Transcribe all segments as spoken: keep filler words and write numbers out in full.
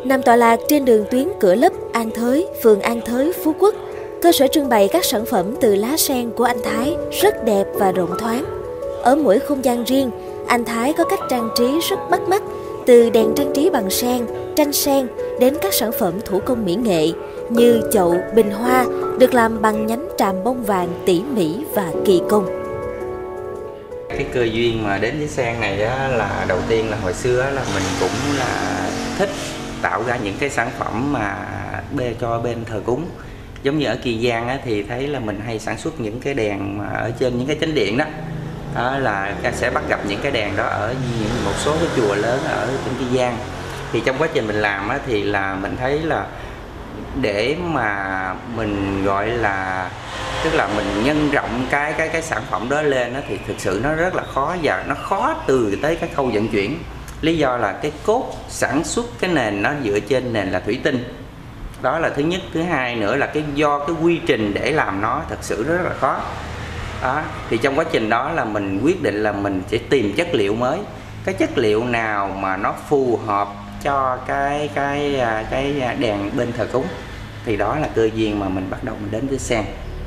Nằm tọa lạc trên đường tuyến Cửa Lấp, An Thới, phường An Thới, Phú Quốc, cơ sở trưng bày các sản phẩm từ lá sen của anh Thái rất đẹp và rộng thoáng. Ở mỗi không gian riêng, anh Thái có cách trang trí rất bắt mắt, từ đèn trang trí bằng sen, tranh sen đến các sản phẩm thủ công mỹ nghệ như chậu, bình hoa được làm bằng nhánh tràm bông vàng tỉ mỉ và kỳ công. Cái cơ duyên mà đến với sen này á, là đầu tiên là hồi xưa là mình cũng là thích tạo ra những cái sản phẩm mà bê cho bên thờ cúng. Giống như ở Kỳ Giang á, thì thấy là mình hay sản xuất những cái đèn mà ở trên những cái chánh điện đó. Đó là sẽ bắt gặp những cái đèn đó ở những một số cái chùa lớn ở trên Kỳ Giang. Thì trong quá trình mình làm á, thì là mình thấy là để mà mình gọi là tức là mình nhân rộng cái cái cái sản phẩm đó lên đó, thì thực sự nó rất là khó và nó khó từ tới cái khâu vận chuyển. Lý do là cái cốt sản xuất cái nền nó dựa trên nền là thủy tinh. Đó là thứ nhất. Thứ hai nữa là cái do cái quy trình để làm nó thật sự rất là khó. Đó. Thì trong quá trình đó là mình quyết định là mình sẽ tìm chất liệu mới. Cái chất liệu nào mà nó phù hợp cho cái cái cái đèn bên thờ cúng. Thì đó là cơ duyên mà mình bắt đầu mình đến với sen.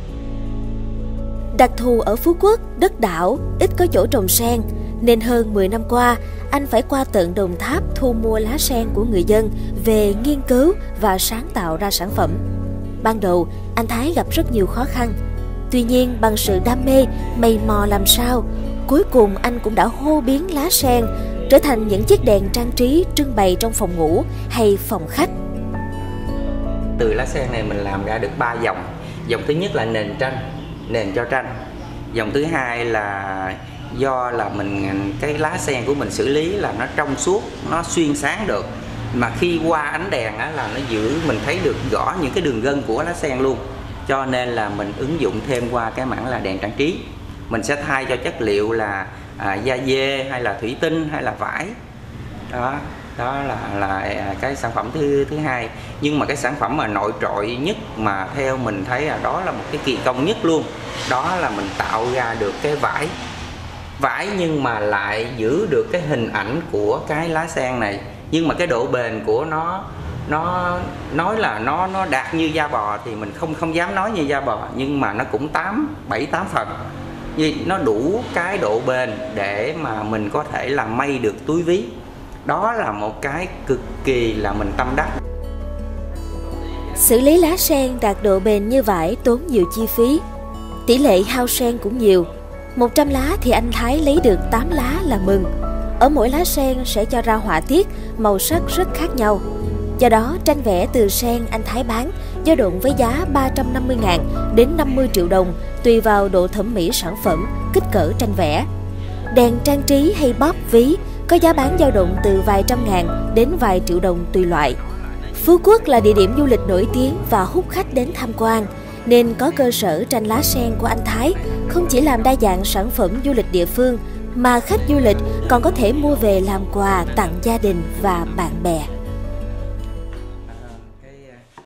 Đặc thù ở Phú Quốc, đất đảo, ít có chỗ trồng sen, nên hơn mười năm qua, anh phải qua tận Đồng Tháp thu mua lá sen của người dân về nghiên cứu và sáng tạo ra sản phẩm. Ban đầu, anh Thái gặp rất nhiều khó khăn. Tuy nhiên, bằng sự đam mê, mày mò làm sao, cuối cùng anh cũng đã hô biến lá sen trở thành những chiếc đèn trang trí trưng bày trong phòng ngủ hay phòng khách. Từ lá sen này mình làm ra được ba dòng. Dòng thứ nhất là nền tranh, nền cho tranh. Dòng thứ hai là do là mình cái lá sen của mình xử lý là nó trong suốt, nó xuyên sáng được, mà khi qua ánh đèn á, là nó giữ mình thấy được rõ những cái đường gân của lá sen luôn. Cho nên là mình ứng dụng thêm qua cái mảng là đèn trang trí. Mình sẽ thay cho chất liệu là à, da dê hay là thủy tinh hay là vải. Đó, đó là là cái sản phẩm thứ thứ hai. Nhưng mà cái sản phẩm mà nổi trội nhất mà theo mình thấy là đó là một cái kỳ công nhất luôn. Đó là mình tạo ra được cái vải. Vải nhưng mà lại giữ được cái hình ảnh của cái lá sen này, nhưng mà cái độ bền của nó nó nói là nó nó đạt như da bò thì mình không không dám nói như da bò, nhưng mà nó cũng tám bảy tám phần. Như nó đủ cái độ bền để mà mình có thể làm may được túi ví. Đó là một cái cực kỳ là mình tâm đắc. Xử lý lá sen đạt độ bền như vải tốn nhiều chi phí. Tỷ lệ hao sen cũng nhiều. một trăm lá thì anh Thái lấy được tám lá là mừng. Ở mỗi lá sen sẽ cho ra họa tiết, màu sắc rất khác nhau. Do đó, tranh vẽ từ sen anh Thái bán dao động với giá ba trăm năm mươi ngàn đến năm mươi triệu đồng, tùy vào độ thẩm mỹ sản phẩm, kích cỡ tranh vẽ. Đèn trang trí hay bóp ví có giá bán dao động từ vài trăm ngàn đến vài triệu đồng tùy loại. Phú Quốc là địa điểm du lịch nổi tiếng và hút khách đến tham quan, nên có cơ sở tranh lá sen của anh Thái không chỉ làm đa dạng sản phẩm du lịch địa phương, mà khách du lịch còn có thể mua về làm quà tặng gia đình và bạn bè.